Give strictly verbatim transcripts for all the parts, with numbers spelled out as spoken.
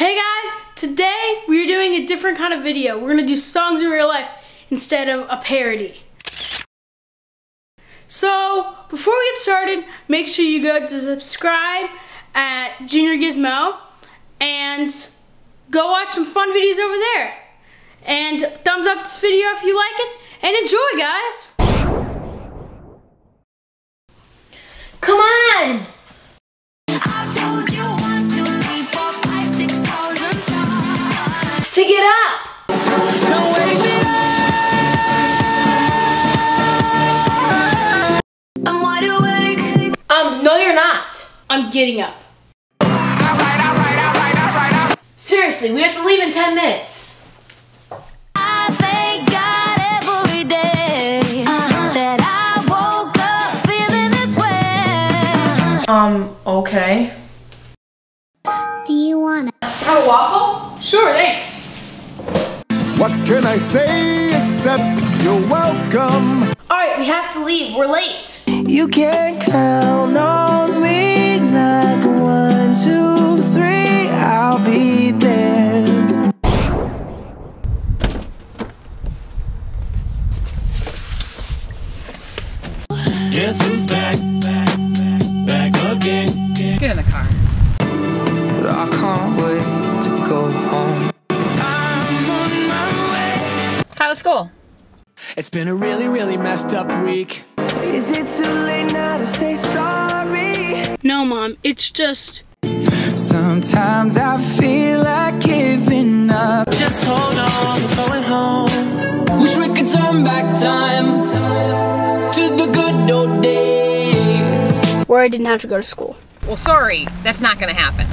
Hey guys, today we're doing a different kind of video. We're gonna do songs in real life instead of a parody. So, before we get started, make sure you go to subscribe at Junior Gizmo and go watch some fun videos over there. And thumbs up this video if you like it, and enjoy, guys! Come on! I've told you once, two, three, four, five, six thousand times To get up! Don't wake me up. I'm wide awake. Um, no you're not. I'm getting up. Alright, alright, alright, alright, alright. Seriously, we have to leave in ten minutes. I thank God every day that I woke up feeling this way. Um, okay. Do you wanna? Have a waffle? Sure, thanks. What can I say except you're welcome? Alright, we have to leave. We're late. You can count on me like one, two, three, I'll be there. Guess who's back, back, back, back again. Get in the car. But I can't wait to go home. I'm on my way. How was school? It's been a really, really messed up week. Is it too late now to say sorry? No, Mom, it's just... Sometimes I feel like giving up. Just hold on, we're going home. Wish we could turn back time to the good old days. where I didn't have to go to school. Well, sorry, that's not gonna happen.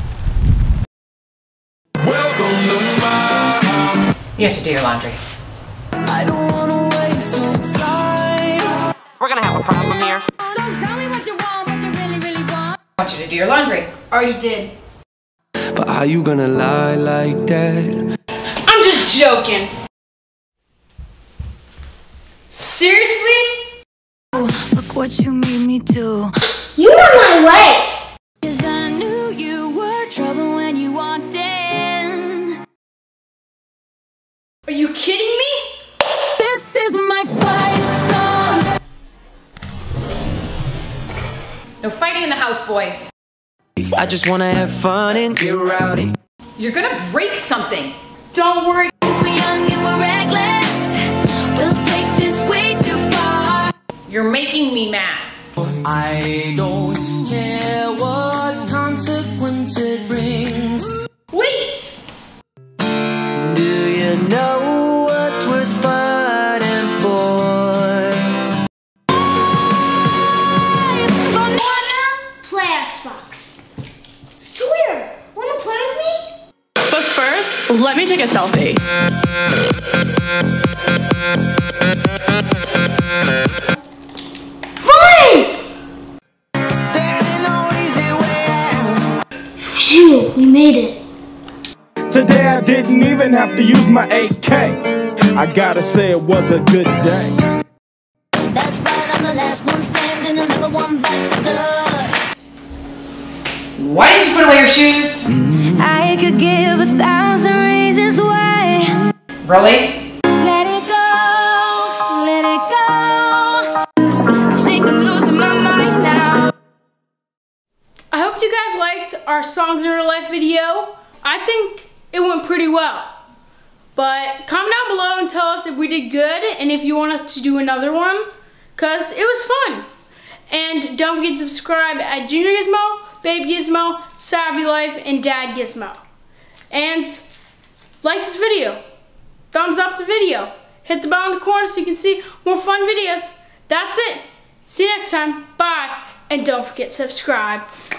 Welcome to my house. You have to do your laundry. I don't wanna waste no time. We're gonna have a problem here. So tell me what you want, what you really, really want. I want you to do your laundry. Already did. But are you gonna lie like that? I'm just joking. Seriously? Look what you made me do. You are my way. Cause I knew you were trouble when you walked in. Are you kidding me? This is my fight song. No fighting in the house, boys. I just wanna have fun and get rowdy. You're gonna break something. Don't worry. Cause we're young and we're reckless. We'll take this way too far. You're making me mad. I don't care what consequence it brings. Wait! Do you know what's worth fighting for? Wanna Play Xbox. Swear, wanna play with me? But first, let me take a selfie. Fine! Phew, we made it. Today I didn't even have to use my A K. I gotta say it was a good day. That's right, I'm the last one standing, another one bites the dust. Why didn't you put away your shoes? I could give a thousand reasons why. Really? Let it go, let it go. I think I'm losing my mind now. I hope you guys liked our songs in real life video. I think it went pretty well. But comment down below and tell us if we did good and if you want us to do another one, because it was fun. And don't forget to subscribe at Junior Gizmo, Babe Gizmo, Savvy Life, and Dad Gizmo. And like this video. Thumbs up the video. Hit the bell in the corner so you can see more fun videos. That's it. See you next time. Bye. And don't forget to subscribe.